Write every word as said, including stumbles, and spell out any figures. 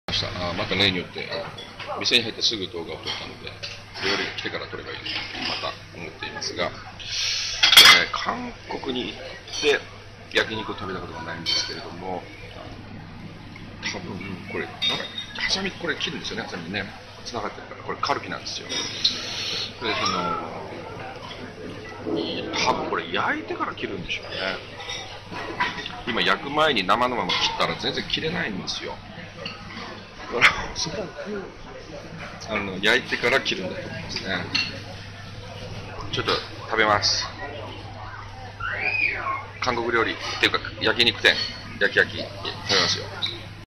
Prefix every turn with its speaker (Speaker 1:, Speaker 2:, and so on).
Speaker 1: ました。あまた例によってあ店に入ってすぐ動画を撮ったので、料理が来てから撮ればいいとまた思っていますが、で、ね、韓国に行って焼肉を食べたことがないんですけれども、多分これなんかハサミこれ切るんですよね。ハサミねつながってるから、これカルビなんですよ。それでその多分これ焼いてから切るんでしょうね。今焼く前に生のまま切ったら全然切れないんですよ。だからそれはあの焼いてから切るんだと思いますね。ちょっと食べます。韓国料理っていうか焼肉店、焼き焼き食べますよ。